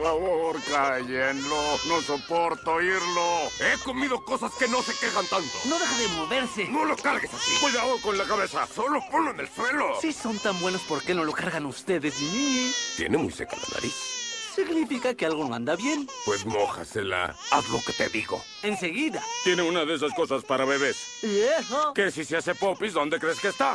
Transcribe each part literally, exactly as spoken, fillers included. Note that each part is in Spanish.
favor, cállenlo. No soporto oírlo. He comido cosas que no se quejan tanto. No deja de moverse. No lo cargues así. Cuidado con la cabeza. Solo ponlo en el suelo. Si son tan buenos, ¿por qué no lo cargan ustedes? Mm. Tiene muy seca la nariz. Significa que algo no anda bien. Pues mójasela. Haz lo que te digo. Enseguida. Tiene una de esas cosas para bebés. ¿Y eso? Que si se hace popis, ¿dónde crees que está?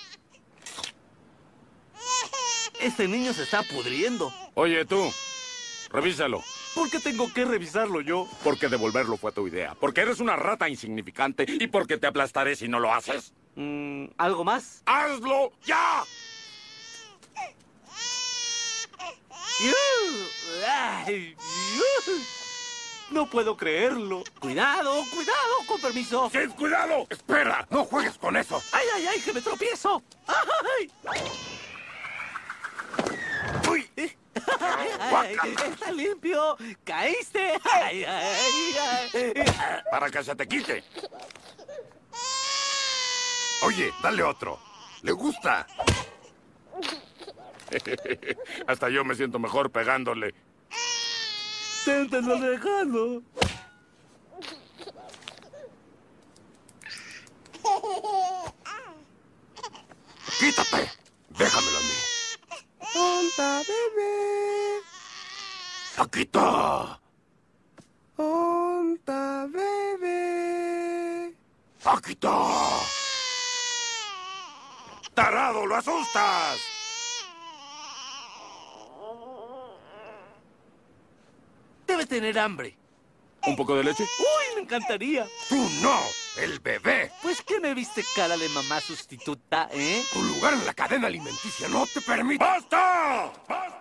Este niño se está pudriendo. Oye, tú, revísalo. ¿Por qué tengo que revisarlo yo? Porque devolverlo fue tu idea. Porque eres una rata insignificante y porque te aplastaré si no lo haces. Mm, ¿Algo más? ¡Hazlo ya! ¡Yuh! ¡Ay! ¡Yuh! No puedo creerlo. Cuidado, cuidado, con permiso. ¡Sid, cuidado! ¡Espera! ¡No juegues con eso! ¡Ay, ay, ay, que me tropiezo! ¡Ay! ¡Uy! Ay, ¡está limpio! ¡Caíste! ¡Ay, ay, ay! Para que se te quite. Oye, dale otro. ¿Le gusta? Hasta yo me siento mejor pegándole. ¡Téntalo lejano! ¡Quítate! Déjamelo a mí. ¡Onta, bebé! ¡Paquita! ¡Onta, bebé! ¡Paquita! ¡Tarado, lo asustas! Debe tener hambre. ¿Un poco de leche? ¡Uy, me encantaría! ¡Tú no! ¡El bebé! Pues, ¿qué me viste cara de mamá sustituta, eh? Tu lugar en la cadena alimenticia no te permite... ¡Basta! ¡Basta!